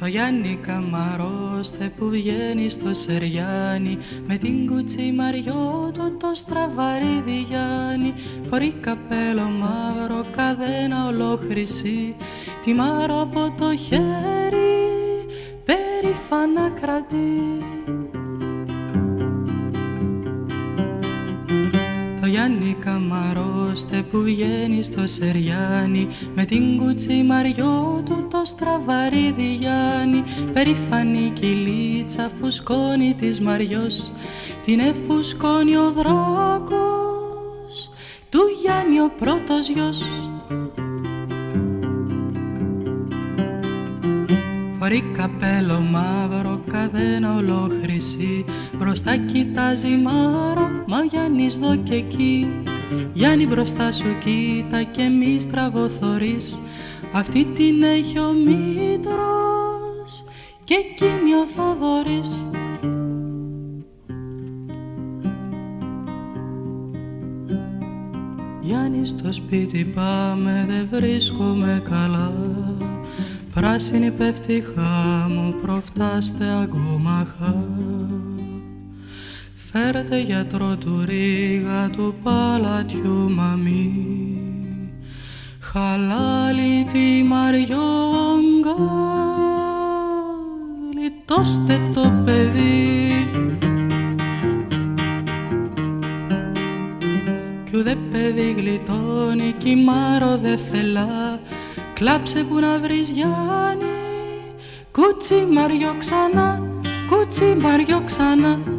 Γιάννη Καμαρόστε που βγαίνει στο Σεριάνι με την κουτσή Μαριό του το στραβαρίδι Γιάννη. Φορεί καπέλο μαύρο, καδένα ολόχρυσή, τη Μάρο από το χέρι περήφανα κρατεί. Το Γιάννη Καμαρόστε που βγαίνει στο Σεριάνι με την κουτσή Μαριό του το στραβαρίδι Γιάννη. Περήφανη κυλίτσα φουσκώνει της Μαριός, την εφουσκώνει ο δράκος του Γιάννη ο πρώτος γιος. Φορεί καπέλο μαύρο, καδένα ολόχρυσή, μπροστά κοιτάζει Μάρο, μα ο Γιάννης δω και εκεί. Γιάννη μπροστά σου κοίτα και μη στραβοθωρείς, αυτή την έχει ο Μήτρος και εκείνη ο Θοδωρής. Γιάννη στο σπίτι πάμε, δεν βρίσκομαι καλά, πράσινη πέφτει χάμω, προφτάστε αγκομαχά. Φέρετε γιατρό του Ρίγα, του παλατιού μαμή, χαλάλι τη Μαριόγκα, λιτώστε το παιδί. Κι ουδέ παιδί γλιτώνει κι η Μάρο δε φελά, κλάψε που να βρεις Γιάννη, κούτσι Μαριό ξανά, κούτσι Μαριό ξανά.